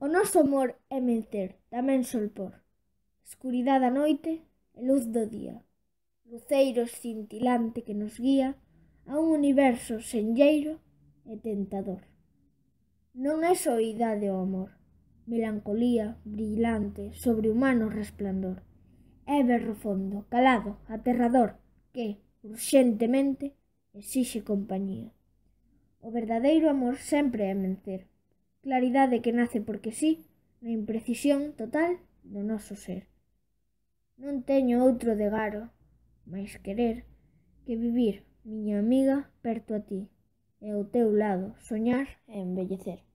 O noso amor é mencer, tamén solpor, escuridade da noite e luz do día, luceiro cintilante que nos guía a un universo senlleiro e tentador. Non é soidade o amor, melancolía brillante sobre humano resplandor. É berro fondo, calado, aterrador, que, urxentemente, exixe compañía. O verdadeiro amor sempre é mencer, claridade que nace porque sí, na imprecisión total do noso ser. Non teño outro degaro, máis querer, que vivir, miña amiga, perto a ti, e ao teu lado soñar e envellecer.